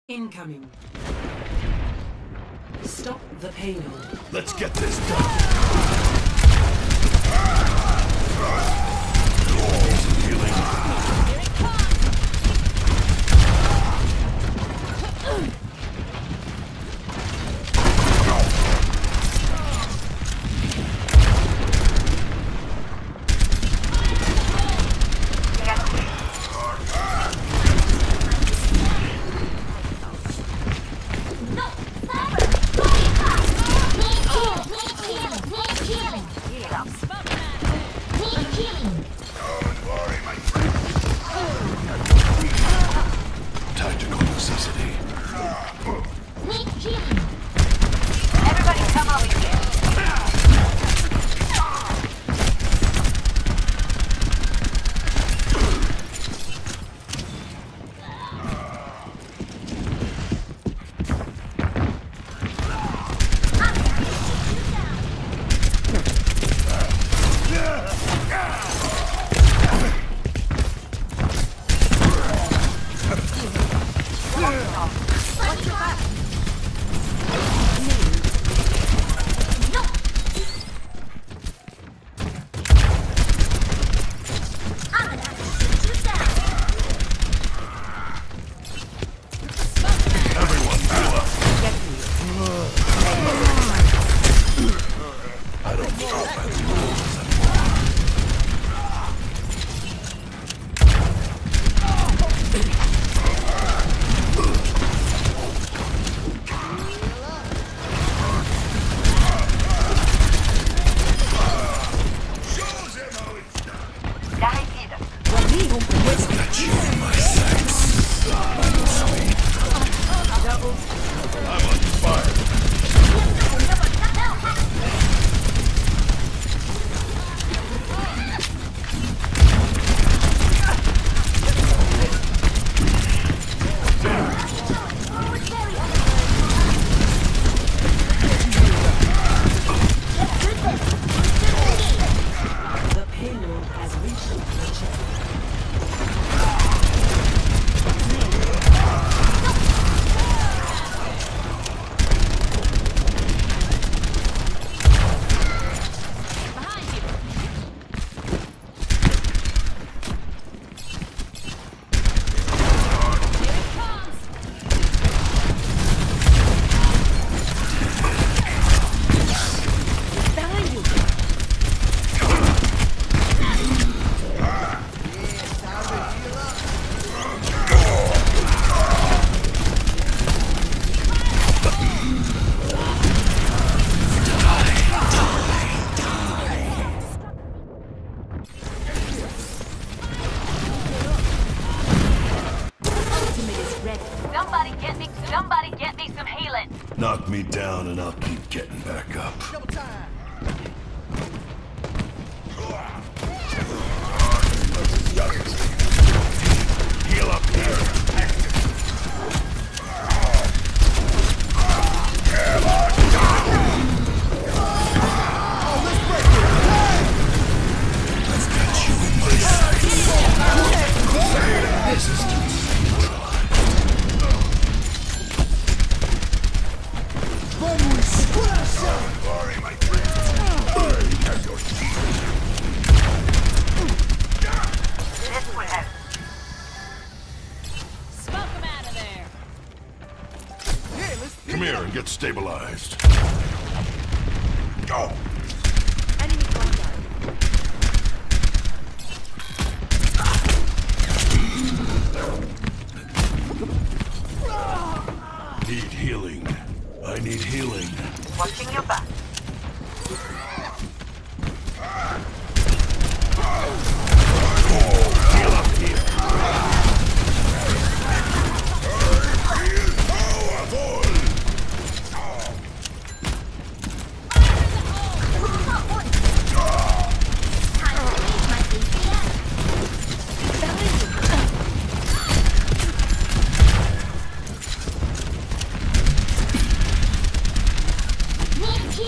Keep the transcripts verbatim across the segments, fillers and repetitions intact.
Incoming. Stop the payload. Let's get this done. Tactical necessity. Everybody come over here. Somebody get me, somebody get me some healing. Knock me down and I'll keep getting back up. Heal up here. I've got you in my sights. Resistance. Come here and get stabilized. Go! Enemy contact. Need healing. I need healing. Watching your back. Heal up here. Need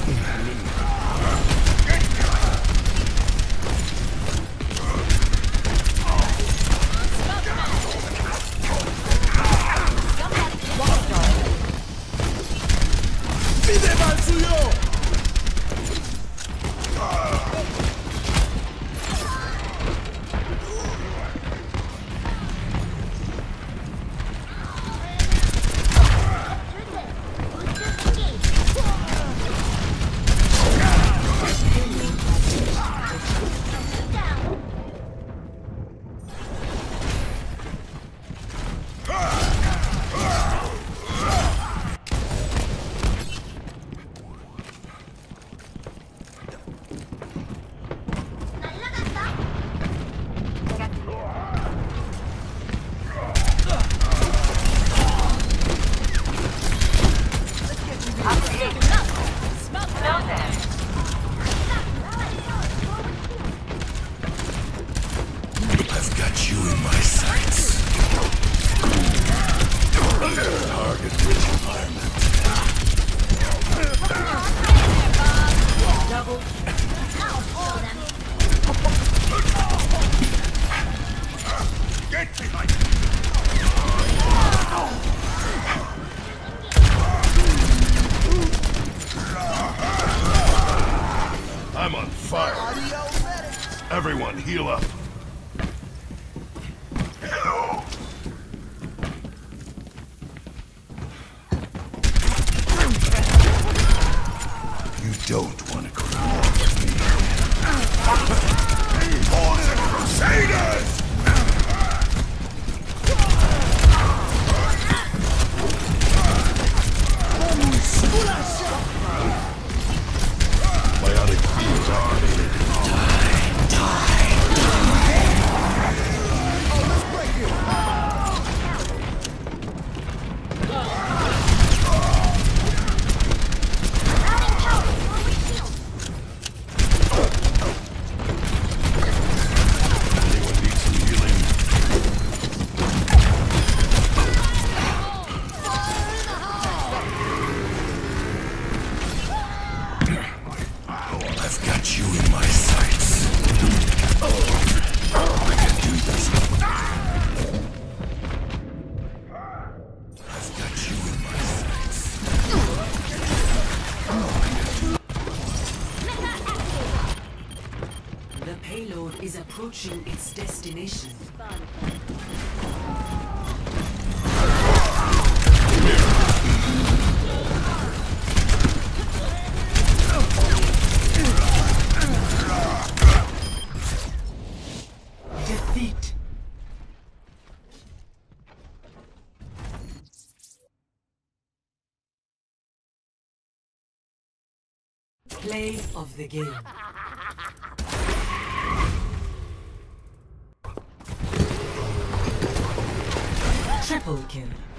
I've got you in my sights. Target-rich environment. Double. Get behind me! I'm on fire. Everyone, heal up. You don't want to go along with me. Hordes of Crusaders! Biotic fields are activated. Die, die, die! Oh, let's break it! Anyone need some healing? I've got you in my sights. I can do this. I've got you in my sights. The payload is approaching its destination. Defeat. Play of the game. Triple kill.